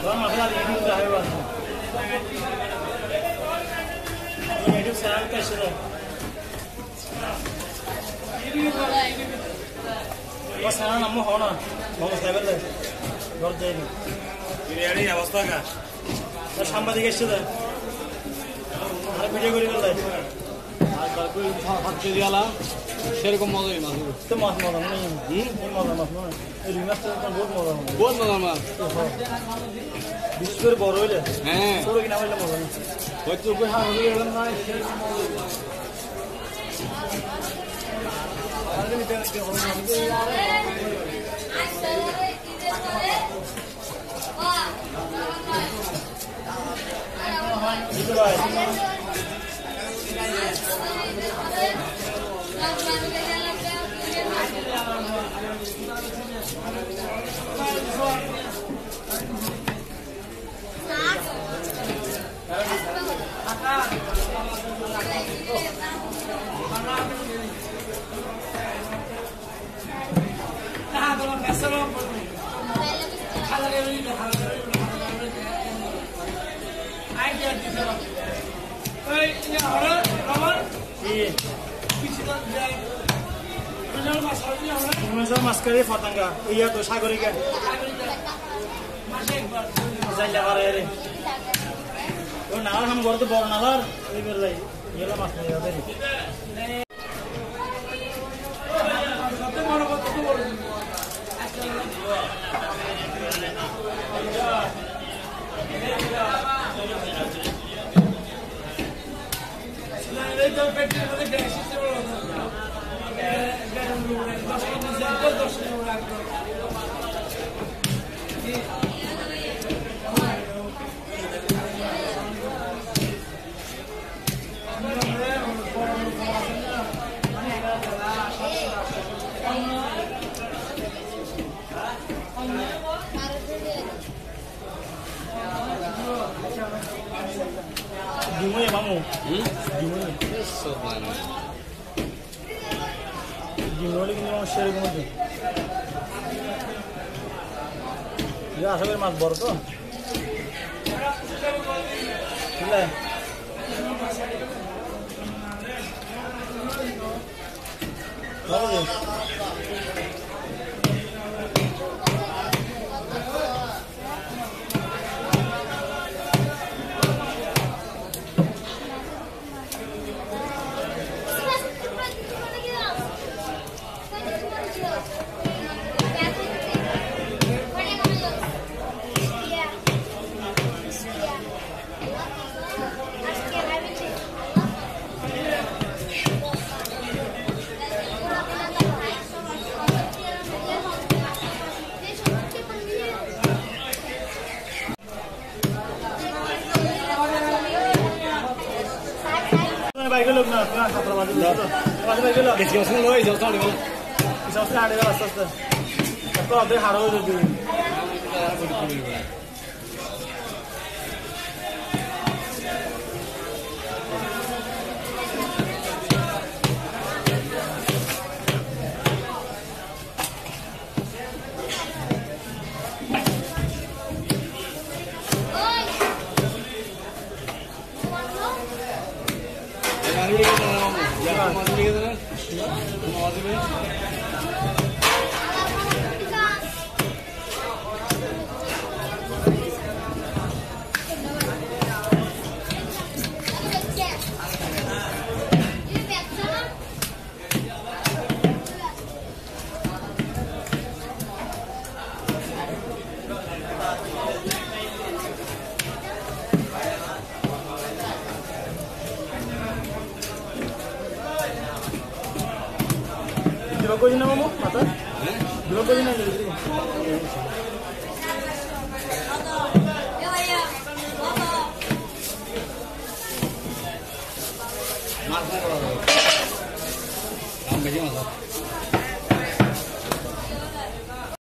Bang, masalah ini udah hebat. Ini hidup sekarang kasih. Wah, sekarang namu hono, mau cyber deh, gor jadi. Ini ada ya bos taga. Terus hamba dikasih sudah. Ada video kali deh. তারপর হাত দিয়ালা সেরকম মজাই মাছ তো মাছ মজা নেই মজা মাছ নয় এই রুই মাছটা বহুত মজা বহুত মজার মাছ বিশেষ করে বড় হইলে হ্যাঁ ছোট কিনা হইলে মজা নেই হয়তো উপরে হাত হলে এরকম নয় Maskari fatangga, iya tuh sagori kan. Jalan lewat ini. Kalau nalar ham gor tuh bawa nalar, ini berlai. Iya lah mas nih tadi. Gimana kamu? Gimana? Sopan. Gimana lagi nih share gimana? Ya asal mas bor tuh. Gila. Lalu ya. Baik loh, nah, kapal mati loh. Baik loh. Diskussion loh, jauh sekali malah. Diskussion ada lah sastra. Tapi ada haro juga. Dua kali nama mu, mata? Dua kali nama jadi.